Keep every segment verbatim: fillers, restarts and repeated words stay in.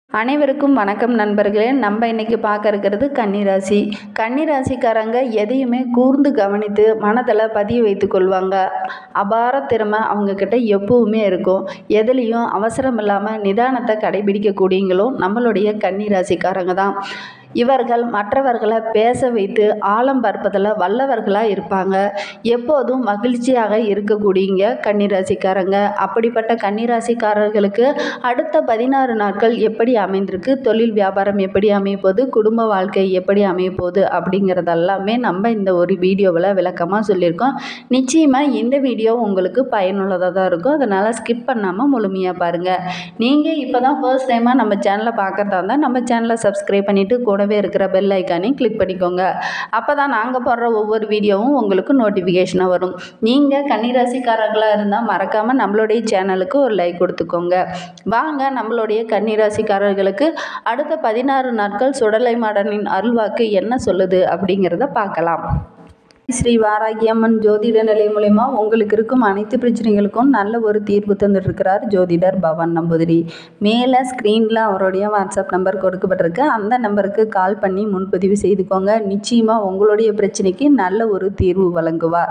அனைவருக்கும் வணக்கம் நண்பர்களே. நம்ம இன்றைக்கி பார்க்க இருக்கிறது கன்னிராசி. கன்னிராசிக்காரங்க எதையுமே கூர்ந்து கவனித்து மனதில் பதிய வைத்து கொள்வாங்க. அபார திறமை அவங்கக்கிட்ட எப்பவுமே இருக்கும். எதுலேயும் அவசரம் இல்லாமல் நிதானத்தை கடைபிடிக்கக்கூடியவங்களும் நம்மளுடைய கன்னிராசிக்காரங்க தான். இவர்கள் மற்றவர்களை பேச வைத்து ஆழம் பார்ப்பதில் வல்லவர்களாக இருப்பாங்க. எப்போதும் மகிழ்ச்சியாக இருக்கக்கூடியங்க கன்னிராசிக்காரங்க. அப்படிப்பட்ட கன்னிராசிக்காரர்களுக்கு அடுத்த பதினாறு நாட்கள் எப்படி அமைந்திருக்கு, தொழில் வியாபாரம் எப்படி அமையப்போகுது, குடும்ப வாழ்க்கை எப்படி அமையப்போகுது அப்படிங்கிறதெல்லாமே நம்ம இந்த ஒரு வீடியோவில் விளக்கமாக சொல்லியிருக்கோம். நிச்சயமாக இந்த வீடியோ உங்களுக்கு பயனுள்ளதாக தான் இருக்கும். அதனால் ஸ்கிப் பண்ணாமல் முழுமையாக பாருங்கள். நீங்கள் இப்போ தான் ஃபர்ஸ்ட் டைமாக நம்ம சேனலை பார்க்குறதா இருந்தால் நம்ம சேனலை சப்ஸ்கிரைப் பண்ணிவிட்டு கூடவே இருக்கிற பெல் ஐக்கானையும் கிளிக் பண்ணிக்கோங்க. அப்போ தான் நாங்கள் போடுற ஒவ்வொரு வீடியோவும் உங்களுக்கு நோட்டிஃபிகேஷனாக வரும். நீங்கள் கன்னிராசிக்காரர்களாக இருந்தால் மறக்காமல் நம்மளுடைய சேனலுக்கு ஒரு லைக் கொடுத்துக்கோங்க. வாங்க நம்மளுடைய கன்னிராசிக்காரர்களுக்கு அடுத்த பதினாறு நாட்கள் சுடலை மாடனின் அருள்வாக்கு என்ன சொல்லுது அப்படிங்கிறத பார்க்கலாம். ஸ்ரீ வாராகியம்மன் ஜோதிட நிலை மூலமா உங்களுக்கு இருக்கும் அனைத்து பிரச்சனைகளுக்கும் நல்ல ஒரு தீர்வு தந்துட்டு இருக்கிறார் ஜோதிடர் பவன் நம்பூதிரி. மேலே ஸ்க்ரீனில் அவருடைய வாட்ஸ்அப் நம்பர் கொடுக்கப்பட்டிருக்கு. அந்த நம்பருக்கு கால் பண்ணி முன்பதிவு செய்துக்கோங்க. நிச்சயமாக உங்களுடைய பிரச்சனைக்கு நல்ல ஒரு தீர்வு வழங்குவார்.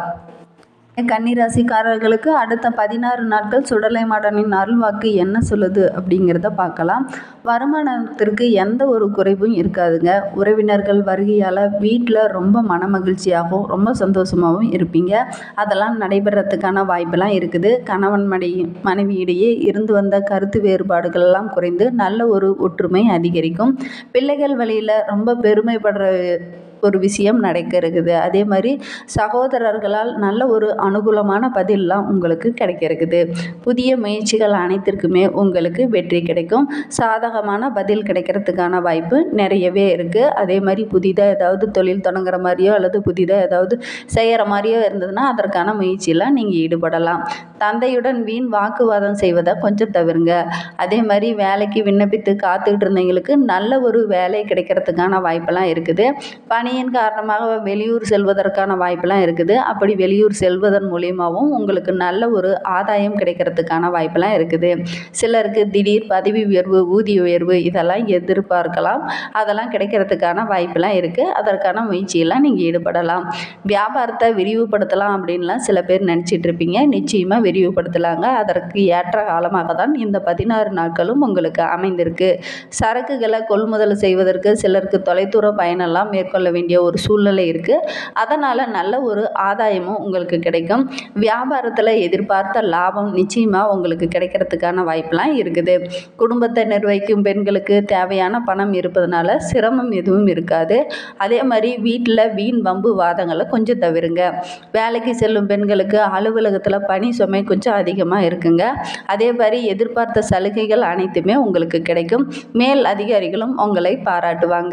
கன்னிராசிக்காரர்களுக்கு அடுத்த பதினாறு நாட்கள் சுடலை மாடனின் அருள்வாக்கு என்ன சொல்லுது அப்படிங்கிறத பார்க்கலாம். வருமானத்திற்கு எந்த ஒரு குறைவும் இருக்காதுங்க. உறவினர்கள் வருகையால் வீட்டில் ரொம்ப மன மகிழ்ச்சியாகவும் ரொம்ப சந்தோஷமாகவும் இருப்பீங்க. அதெல்லாம் நடைபெறத்துக்கான வாய்ப்பெல்லாம் இருக்குது. கணவன் மனை மனைவியிடையே இருந்து வந்த கருத்து வேறுபாடுகள்லாம் குறைந்து நல்ல ஒரு ஒற்றுமை அதிகரிக்கும். பிள்ளைகள் வழியில் ரொம்ப பெருமைப்படுற ஒரு விஷயம் நடக்க இருக்குது. அதே மாதிரி சகோதரர்களால் நல்ல ஒரு அனுகூலமான பதிலெலாம் உங்களுக்கு கிடைக்க இருக்குது. புதிய முயற்சிகள் அனைத்திற்குமே உங்களுக்கு வெற்றி கிடைக்கும். சாதகமான பதில் கிடைக்கிறதுக்கான வாய்ப்பு நிறையவே இருக்குது. அதே மாதிரி புதிதாக ஏதாவது தொழில் தொடங்குற மாதிரியோ அல்லது புதிதாக ஏதாவது செய்கிற மாதிரியோ இருந்ததுன்னா அதற்கான முயற்சியெல்லாம் நீங்கள் ஈடுபடலாம். தந்தையுடன் வீண் வாக்குவாதம் செய்வதை கொஞ்சம் தவிருங்க. அதே மாதிரி வேலைக்கு விண்ணப்பித்து காத்துக்கிட்டு இருந்தவங்களுக்கு நல்ல ஒரு வேலை கிடைக்கிறதுக்கான வாய்ப்பெல்லாம் இருக்குது. பணியின் காரணமாக வெளியூர் செல்வதற்கான வாய்ப்பெல்லாம் இருக்குது. அப்படி வெளியூர் செல்வதன் மூலியமாகவும் உங்களுக்கு நல்ல ஒரு ஆதாயம் கிடைக்கிறதுக்கான வாய்ப்பெல்லாம் இருக்குது. சிலருக்கு திடீர் பதவி உயர்வு, ஊதிய உயர்வு இதெல்லாம் எதிர்பார்க்கலாம். அதெல்லாம் கிடைக்கிறதுக்கான வாய்ப்பெல்லாம் இருக்குது. அதற்கான முயற்சியெல்லாம் நீங்கள் ஈடுபடலாம். வியாபாரத்தை விரிவுபடுத்தலாம் அப்படின்லாம் சில பேர் நினச்சிட்டு இருப்பீங்க. நிச்சயமாக விரிவுபடுத்தலாங்க. அதற்கு ஏற்ற காலமாக தான் இந்த பதினாறு நாட்களும் உங்களுக்கு அமைந்திருக்கு. சரக்குகளை கொள்முதல் செய்வதற்கு சிலருக்கு தொலைதூர பயணம்லாம் மேற்கொள்ள வேண்டிய ஒரு சூழ்நிலை இருக்குது. அதனால் நல்ல ஒரு ஆதாயமும் உங்களுக்கு கிடைக்கும். வியாபாரத்தில் எதிர்பார்த்த லாபம் நிச்சயமாக உங்களுக்கு கிடைக்கிறதுக்கான வாய்ப்பெலாம் இருக்குது. குடும்பத்தை நிர்வகிக்கும் பெண்களுக்கு தேவையான பணம் இருப்பதனால சிரமம் எதுவும் இருக்காது. அதே மாதிரி வீட்டில் வீண் வம்பு வாதங்களை கொஞ்சம் தவிருங்க. வேலைக்கு செல்லும் பெண்களுக்கு அலுவலகத்தில் பணி சுமை கொஞ்சம் அதிகமாக இருக்குங்க. அதே மாதிரி எதிர்பார்த்த சலுகைகள் அனைத்துமே உங்களுக்கு கிடைக்கும். மேல் அதிகாரிகளும் உங்களை பாராட்டுவாங்க.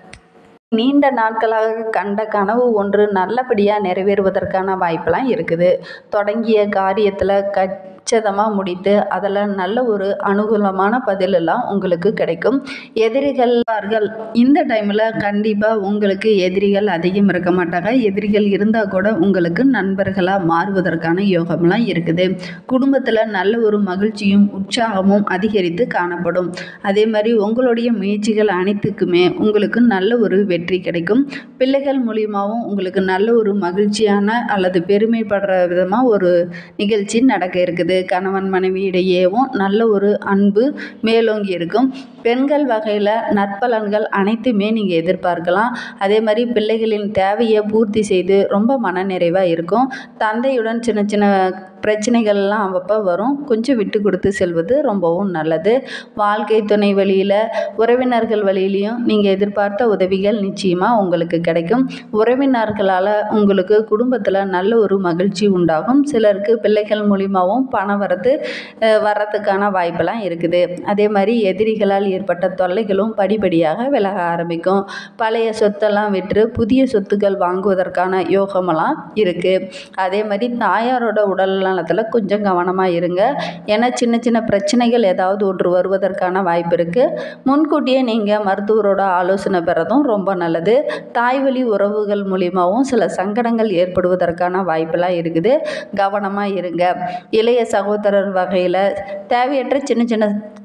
நீண்ட நாட்களாக கண்ட கனவு ஒன்று நல்லபடியாக நிறைவேறுவதற்கான வாய்ப்பெல்லாம் இருக்குது. தொடங்கிய காரியத்தில் கச்சிதமாக முடித்து அதில் நல்ல ஒரு அனுகூலமான பதிலெல்லாம் உங்களுக்கு கிடைக்கும். எதிரிகள் இந்த டைமில் கண்டிப்பாக உங்களுக்கு எதிரிகள் அதிகம் இருக்க மாட்டாங்க. எதிரிகள் இருந்தால் கூட உங்களுக்கு நண்பர்களாக மாறுவதற்கான யோகம்லாம் இருக்குது. குடும்பத்தில் நல்ல ஒரு மகிழ்ச்சியும் உற்சாகமும் அதிகரித்து காணப்படும். அதே மாதிரி உங்களுடைய முயற்சிகள் அனைத்துக்குமே உங்களுக்கு நல்ல ஒரு வெற்றி கிடைக்கும். பிள்ளைகள் மூலியமாகவும் உங்களுக்கு நல்ல ஒரு மகிழ்ச்சியான அல்லது பெருமைப்படுற விதமாக ஒரு நிகழ்ச்சி நடக்க இருக்குது. கணவன் மனைவி இடையேவும் நல்ல ஒரு அன்பு மேலோங்கி இருக்கும். பெண்கள் வகையில் நற்பலன்கள் அனைத்துமே நீங்கள் எதிர்பார்க்கலாம். அதே மாதிரி பிள்ளைகளின் தேவையை பூர்த்தி செய்து ரொம்ப மனநிறைவாக இருக்கும். தந்தையுடன் சின்ன சின்ன பிரச்சனைகள்லாம் அவ்வப்போ வரும். கொஞ்சம் விட்டு கொடுத்து செல்வது ரொம்பவும் நல்லது. வாழ்க்கை துணை வழியில் உறவினர்கள் வழியிலையும் நீங்கள் எதிர்பார்த்த உதவிகள் நிச்சயமாக உங்களுக்கு கிடைக்கும். உறவினர்களால் உங்களுக்கு குடும்பத்தில் நல்ல ஒரு மகிழ்ச்சி உண்டாகும். சிலருக்கு பிள்ளைகள் மூலியமாகவும் பண வரத்து வர்றதுக்கான வாய்ப்பெல்லாம் இருக்குது. அதே மாதிரி எதிரிகளால் ஏற்பட்ட தொல்லைகளும் படிப்படியாக விலக ஆரம்பிக்கும். பழைய சொத்தெல்லாம் விற்று புதிய சொத்துக்கள் வாங்குவதற்கான யோகமெல்லாம் இருக்குது. அதே மாதிரி தாயாரோட உடல் நலத்தில் கொஞ்சம் கவனமாக இருங்க. ஏன்னா சின்ன சின்ன பிரச்சனைகள் ஏதாவது ஒன்று வருவதற்கான வாய்ப்பு இருக்குது. முன்கூட்டியே நீங்கள் மருத்துவரோட ஆலோசனை பெறதும் ரொம்ப நல்லது. தாய்வழி உறவுகள் மூலியமாகவும் சில சங்கடங்கள் ஏற்படுவதற்கான வாய்ப்பெல்லாம் இருக்குது. கவனமாக இருங்க. இளைய சகோதரர் வகையில் தேவையற்ற சின்ன சின்ன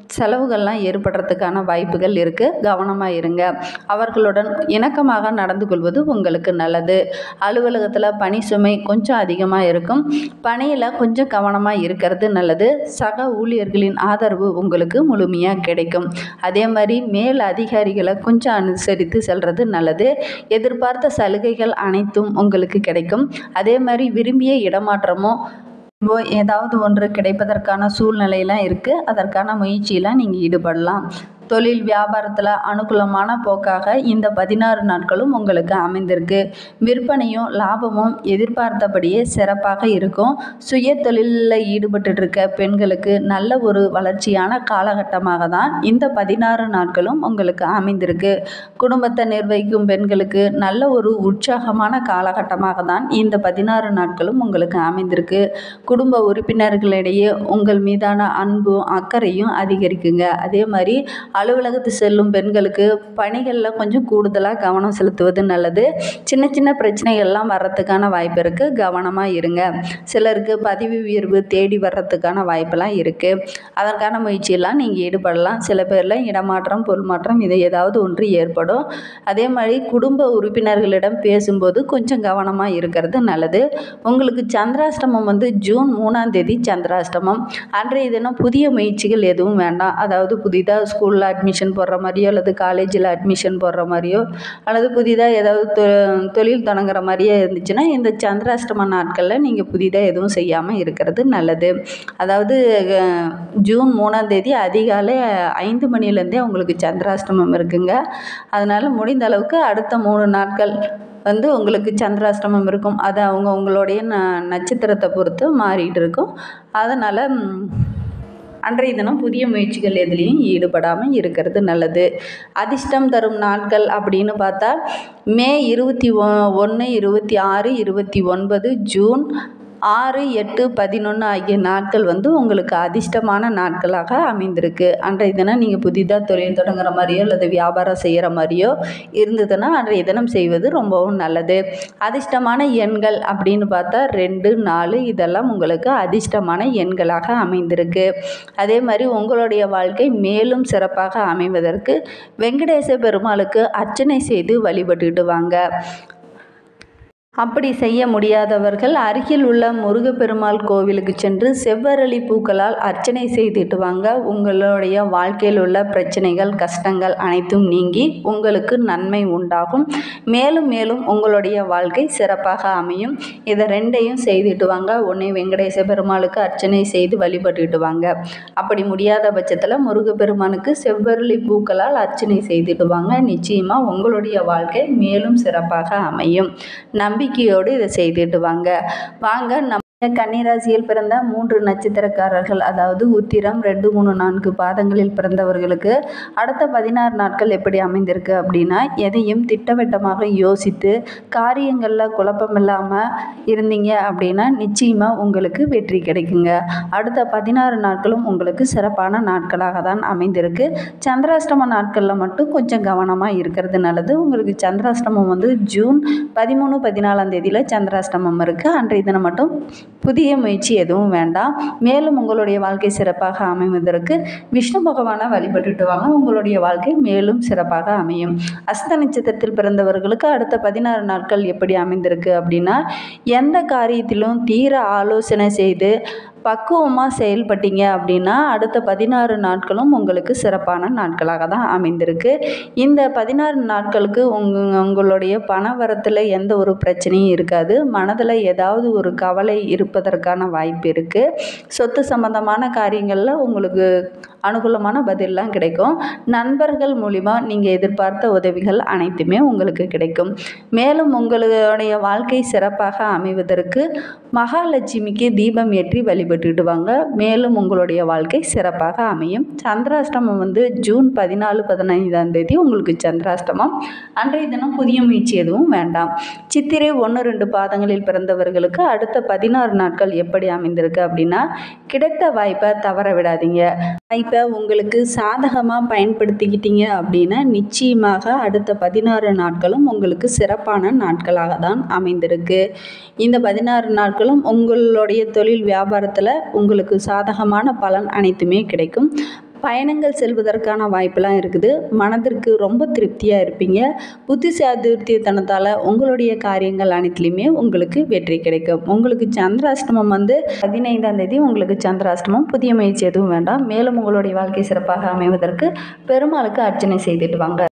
செலவுகள்லாம் ஏற்படுறதுக்கான வாய்ப்புகள் இருக்குது. கவனமாக இருங்க. அவர்களுடன் இணக்கமாக நடந்து கொள்வது உங்களுக்கு நல்லது. அலுவலகத்தில் பணி சுமை கொஞ்சம் அதிகமாக இருக்கும். பணியில் கொஞ்சம் கவனமாக இருக்கிறது நல்லது. சக ஊழியர்களின் ஆதரவு உங்களுக்கு முழுமையாக கிடைக்கும். அதே மாதிரி மேல் அதிகாரிகளை கொஞ்சம் அனுசரித்து செல்வது நல்லது. எதிர்பார்த்த சலுகைகள் அனைத்தும் உங்களுக்கு கிடைக்கும். அதே மாதிரி விரும்பிய இடமாற்றமோ ஏதாவது ஒன்று கிடைப்பதற்கான சூழ்நிலையெல்லாம் இருக்குது. அதற்கான முயற்சியெல்லாம் நீங்கள் ஈடுபடலாம். தொழில் வியாபாரத்தில் அனுகூலமான போக்காக இந்த பதினாறு நாட்களும் உங்களுக்கு அமைந்திருக்கு. விற்பனையும் லாபமும் எதிர்பார்த்தபடியே சிறப்பாக இருக்கும். சுய தொழிலில் ஈடுபட்டு இருக்க பெண்களுக்கு நல்ல ஒரு வளர்ச்சியான காலகட்டமாக தான் இந்த பதினாறு நாட்களும் உங்களுக்கு அமைந்திருக்கு. குடும்பத்தை நிர்வகிக்கும் பெண்களுக்கு நல்ல ஒரு உற்சாகமான காலகட்டமாக தான் இந்த பதினாறு நாட்களும் உங்களுக்கு அமைந்திருக்கு. குடும்ப உறுப்பினர்களிடையே உங்கள் மீதான அன்பும் அக்கறையும் அதிகரிக்குங்க. அதே மாதிரி அலுவலகத்து செல்லும் பெண்களுக்கு பணிகளில் கொஞ்சம் கூடுதலாக கவனம் செலுத்துவது நல்லது. சின்ன சின்ன பிரச்சனைகள்லாம் வர்றதுக்கான வாய்ப்பு இருக்குது. கவனமாக இருங்க. சிலருக்கு பதவி உயர்வு தேடி வர்றதுக்கான வாய்ப்பெல்லாம் இருக்குது. அதற்கான முயற்சியெல்லாம் நீங்கள் ஈடுபடலாம். சில பேரில் இடமாற்றம் பொருள் மாற்றம் இது ஏதாவது ஒன்று ஏற்படும். அதே மாதிரி குடும்ப உறுப்பினர்களிடம் பேசும்போது கொஞ்சம் கவனமாக இருக்கிறது நல்லது. உங்களுக்கு சந்திராஷ்டமம் வந்து ஜூன் மூணாம் தேதி சந்திராஷ்டமம். அன்றைய தினம் புதிய முயற்சிகள் எதுவும் வேண்டாம். அதாவது புதிதாக ஸ்கூலில் அட்மிஷன் போடுற மாதிரியோ அல்லது காலேஜில் அட்மிஷன் போடுற மாதிரியோ அல்லது புதிதாக ஏதாவது தொ தொழில் தொடங்குற மாதிரியே இருந்துச்சுன்னா இந்த சந்திராஷ்டம நாட்களில் நீங்கள் புதிதாக எதுவும் செய்யாமல் இருக்கிறது நல்லது. அதாவது ஜூன் மூணாம் தேதி அதிகாலை ஐந்து மணிலேருந்தே உங்களுக்கு சந்திராஷ்டமம் இருக்குங்க. அதனால் முடிந்த அளவுக்கு அடுத்த மூணு நாட்கள் வந்து உங்களுக்கு சந்திராஷ்டமம் இருக்கும். அது அவங்க உங்களுடைய ந நட்சத்திரத்தை பொறுத்து மாறிட்டு இருக்கும். அதனால் அன்றைய தினம் புதிய முயற்சிகள் எதுலேயும் ஈடுபடாமல் இருக்கிறது நல்லது. அதிர்ஷ்டம் தரும் நாட்கள் அப்படின்னு பார்த்தா மே இருபத்தி ஒ ஒன்று இருபத்தி ஆறு இருபத்தி ஒன்பது ஜூன் ஆறு எட்டு பதினொன்று ஆகிய நாட்கள் வந்து உங்களுக்கு அதிர்ஷ்டமான நாட்களாக அமைந்திருக்கு. அன்றைய தினம் நீங்கள் புதிதாக தொழில் தொடங்குற மாதிரியோ அல்லது வியாபாரம் செய்கிற மாதிரியோ இருந்ததுன்னா அன்றைய தினம் செய்வது ரொம்பவும் நல்லது. அதிர்ஷ்டமான எண்கள் அப்படின்னு பார்த்தா ரெண்டு நாலு இதெல்லாம் உங்களுக்கு அதிர்ஷ்டமான எண்களாக அமைந்திருக்கு. அதே மாதிரி உங்களுடைய வாழ்க்கை மேலும் சிறப்பாக அமைவதற்கு வெங்கடேச பெருமாளுக்கு அர்ச்சனை செய்து வழிபட்டுட்டு வாங்க. அப்படி செய்ய முடியாதவர்கள் அருகில் உள்ள முருகப்பெருமாள் கோவிலுக்கு சென்று செவ்வரளி பூக்களால் அர்ச்சனை செய்துட்டு வாங்க. உங்களுடைய வாழ்க்கையில் உள்ள பிரச்சனைகள் கஷ்டங்கள் அனைத்தும் நீங்கி உங்களுக்கு நன்மை உண்டாகும். மேலும் மேலும் உங்களுடைய வாழ்க்கை சிறப்பாக அமையும். இதை ரெண்டையும் செய்துட்டு வாங்க. ஒன்று வெங்கடேச பெருமாளுக்கு அர்ச்சனை செய்து வழிபட்டுட்டு வாங்க. அப்படி முடியாத பட்சத்தில் முருகப்பெருமானுக்கு செவ்வரளி பூக்களால் அர்ச்சனை செய்துட்டு வாங்க. நிச்சயமாக உங்களுடைய வாழ்க்கை மேலும் சிறப்பாக அமையும். நம்பி நம்பிக்கையோடு இதை செய்துட்டு வாங்க வாங்க நம்ம கன்னிராசியில் பிறந்த மூன்று நட்சத்திரக்காரர்கள், அதாவது உத்திரம் ரெண்டு மூணு நான்கு பாதங்களில் பிறந்தவர்களுக்கு அடுத்த பதினாறு நாட்கள் எப்படி அமைந்திருக்கு அப்படின்னா, எதையும் திட்டவட்டமாக யோசித்து காரியங்களில் குழப்பம் இல்லாமல் இருந்தீங்க அப்படின்னா நிச்சயமாக உங்களுக்கு வெற்றி கிடைக்குங்க. அடுத்த பதினாறு நாட்களும் உங்களுக்கு சிறப்பான நாட்களாக தான் அமைந்திருக்கு. சந்திராஷ்டம நாட்களில் மட்டும் கொஞ்சம் கவனமாக இருக்கிறது நல்லது. உங்களுக்கு சந்திராஷ்டமம் வந்து ஜூன் பதிமூணு பதினாலாம் தேதியில் சந்திராஷ்டமம் இருக்குது. அன்றைய தினம் மட்டும் புதிய முயற்சி எதுவும் வேண்டாம். மேலும் உங்களுடைய வாழ்க்கை சிறப்பாக அமைவதற்கு விஷ்ணு பகவானை வழிபட்டுட்டு வாங்க. உங்களுடைய வாழ்க்கை மேலும் சிறப்பாக அமையும். அஸ்த நட்சத்திரத்தில் பிறந்தவர்களுக்கு அடுத்த பதினாறு நாட்கள் எப்படி அமைந்திருக்கு அப்படின்னா, எந்த காரியத்திலும் தீர ஆலோசனை செய்து பக்குவமாக செயல்பட்டீங்க அப்படின்னா அடுத்த பதினாறு நாட்களும் உங்களுக்கு சிறப்பான நாட்களாக தான் அமைந்திருக்கு. இந்த பதினாறு நாட்களுக்கு உங்க உங்களுடைய பண வரத்தில் எந்த ஒரு பிரச்சனையும் இருக்காது. மனதில் ஏதாவது ஒரு கவலை இருப்பதற்கான வாய்ப்பு இருக்குது. சொத்து சம்பந்தமான காரியங்களில் உங்களுக்கு அனுகூலமான பதிலெலாம் கிடைக்கும். நண்பர்கள் மூலிமா நீங்கள் எதிர்பார்த்த உதவிகள் அனைத்துமே உங்களுக்கு கிடைக்கும். மேலும் உங்களுடைய வாழ்க்கை சிறப்பாக அமைவதற்கு மகாலட்சுமிக்கு தீபம் ஏற்றி வழிபட்டுடுவாங்க. மேலும் உங்களுடைய வாழ்க்கை சிறப்பாக அமையும். சந்திராஷ்டமம் வந்து ஜூன் பதினாலு பதினைந்தாம் தேதி உங்களுக்கு சந்திராஷ்டமம். அன்றைய தினம் புதிய முயற்சி எதுவும் வேண்டாம். சித்திரை ஒன்று ரெண்டு பாதங்களில் பிறந்தவர்களுக்கு அடுத்த பதினாறு நாட்கள் எப்படி அமைந்திருக்கு அப்படின்னா, கிடைத்த வாய்ப்பை தவற விடாதீங்க. வாய்ப்பை உங்களுக்கு சாதகமாக பயன்படுத்திக்கிட்டீங்க அப்படின்னா நிச்சயமாக அடுத்த பதினாறு நாட்களும் உங்களுக்கு சிறப்பான நாட்களாக தான் அமைந்திருக்கு. இந்த பதினாறு நாட்களும் உங்களுடைய தொழில் வியாபாரத்தில் உங்களுக்கு சாதகமான பலன் அனைத்துமே கிடைக்கும். பயணங்கள் செல்வதற்கான வாய்ப்பெல்லாம் இருக்குது. மனதிற்கு ரொம்ப திருப்தியாக இருப்பீங்க. புத்தி சாதுர்த்தியத்தனத்தால் உங்களுடைய காரியங்கள் அனைத்துலேயுமே உங்களுக்கு வெற்றி கிடைக்கும். உங்களுக்கு சந்திராஷ்டமம் வந்து பதினைந்தாம் தேதி உங்களுக்கு சந்திராஷ்டமம். புதிய முயற்சி எதுவும் வேண்டாம். மேலும் உங்களுடைய வாழ்க்கை சிறப்பாக அமைவதற்கு பெருமாளுக்கு அர்ச்சனை செய்துட்டு வாங்க.